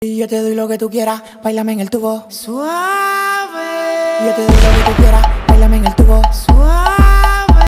Y yo te doy lo que tú quieras, bailame en el tubo suave. Y yo te doy lo que tú quieras.